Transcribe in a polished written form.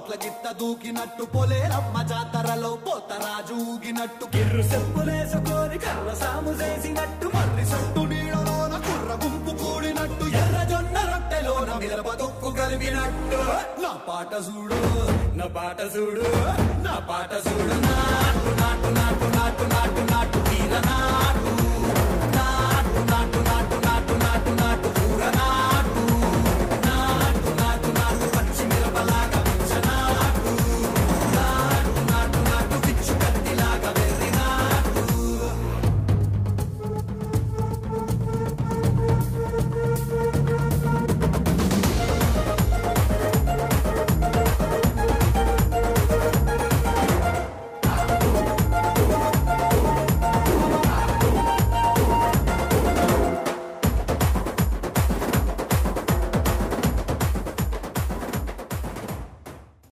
పోట్ల గిత్త దూకినట్టు పొలేరమ్మ జాతరలో పోతరాజు ఊగినట్టు కిర్రు చెప్పులేసుకొని కర్ర సాము చేసినట్టు మర్రి సొట్టు నీడలోన కుర్ర గుంపు కూడినట్టు ఎర్ర జొన్న రొట్టెలోన మిరప తొక్కు కలిపినట్టు నా పాట చూడు నా పాట చూడు నా పాట చూడు నా